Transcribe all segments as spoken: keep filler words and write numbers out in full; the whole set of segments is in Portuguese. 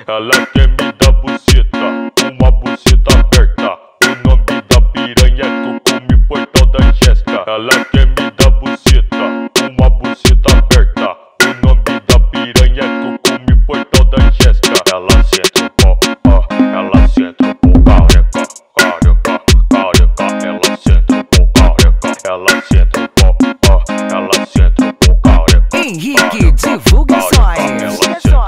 Ela quer me dar buceta, uma buceta aberta. O nome da piranha é Cucume Portal da Jéssica. Ela quer me dar buceta, uma buceta aberta. O nome da piranha é Cucume Portal da Jéssica. Ela senta o pau, ó, ela senta o pau, careca, careca, careca. Ela senta o pau, careca, ela senta o pau, ó, ela senta o pau, careca. Henrique Divulgações.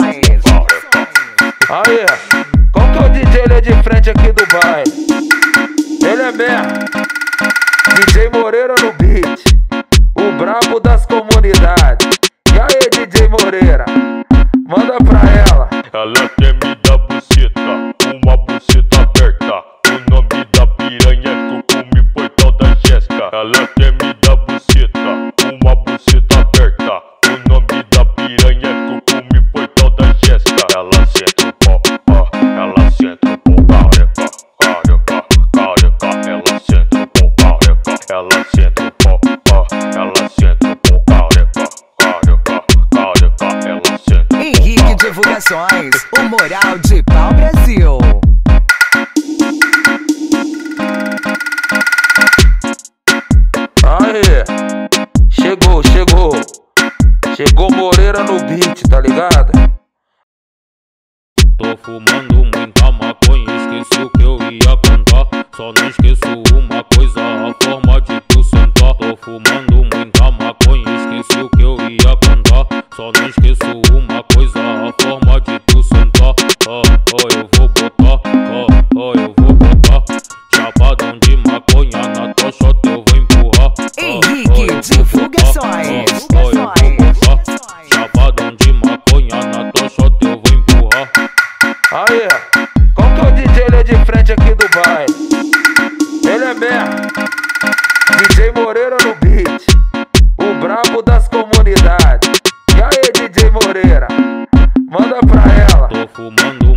Aí, qual que é o D J? Ele é de frente aqui do baile. Ele é mesmo D J Moreira no beat, o brabo das comunidades. E aí, D J Moreira, manda pra ela. Ela quer me dar buceta, uma buceta aberta. O nome da piranha é Cucume Portal da Jéssica. Ela quer me dar buceta, uma buceta aberta. O nome da piranha é Cucume Portal da Jéssica. Ela senta o pau, ó, ela senta o pau, careca, careca, careca. Ela senta o pau, careca, ela senta o pau, ó, ela senta o pau, careca, careca, careca. Ela senta o pau. Henrique Divulgações, o Moral de Pau Brasil. Aí, chegou, chegou. Chegou Moreira no beat, tá ligado? Tô fumando muita maconha, esqueci o que eu ia cantar. Só não esqueço uma coisa, a forma de tu sentar. Tô fumando muita maconha, esqueci o que eu ia cantar. Só não esqueço uma coisa, a forma de tu sentar. Ó, ó, eu vou botar, ó, ó, eu vou botar. Chapadão de maconha na tua shot eu vou empurrar. Henrique Divulgações. Ó, ó, eu vou botar. Chapadão de maconha na tua shot eu vou empurrar. Aí, qual que é o D J? Ele é de frente aqui do baile. Ele é mesmo D J Moreira no beat, o brabo das comunidades. E aí, D J Moreira, manda pra ela. Tô fumando